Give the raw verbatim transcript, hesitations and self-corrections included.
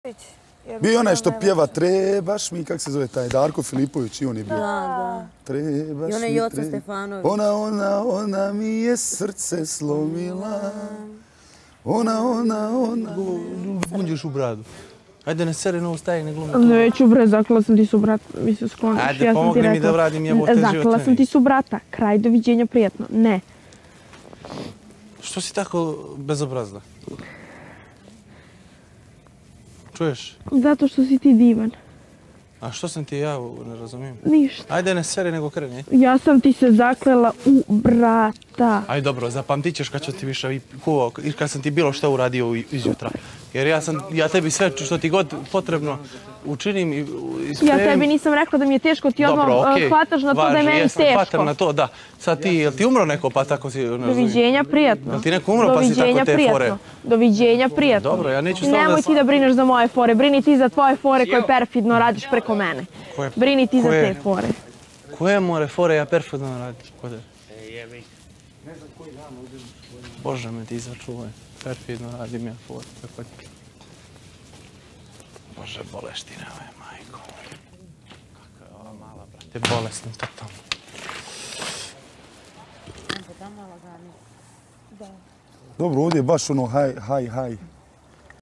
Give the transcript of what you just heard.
Bio je onaj što pjeva Trebaš mi, kak se zove taj, Darko Filipović i on je bio. Da, da. Trebaš mi, I onaj Joca Stefanović. Ona, ona, ona mi je srce slomila. Ona, ona, ona. Bunđiš u bradu. Ajde, ne seri novu staje, ne glumi. Neću bre, zaklala sam ti su brata, mi se skloniš. Ajde, pomogni mi da vradim jebote život. Zaklala sam ti su brata, kraj, doviđenja, prijatno. Ne. Što si tako bezobrazna? Čuješ? Zato što si ti divan. A što sam ti ja, ne razumijem? Ništa. Ajde, ne seri, nego kreni. Ja sam ti se zaklela u brata. Ajde, dobro, zapamtit ćeš kad ću ti više kuvao i kad sam ti bilo što uradio izjutra. Jer ja sam, ja tebi sve što ti god potrebno učinim i ispremim. Ja tebi nisam rekla da mi je teško, ti odmah hvataš na to da je meni teško. Hvatam na to, da. Sad ti, jel ti umro neko pa tako si... Doviđenja, prijatno. Jel ti neko umro pa si tako te fore? Doviđenja, prijatno. Dobro, ja neću stavno da... Nemoj ti da brineš za moje fore, brini ti za tvoje fore koje perfidno radiš preko mene. Brini ti za te fore. Koje more fore ja perfidno radim? Bože me ti začuvaj. Perfidno radim ja fore. Bože, boleštine ove, majko. Kako je ova mala, brate, bolesna totalno. Dobro, ovdje je baš ono haj, haj, haj.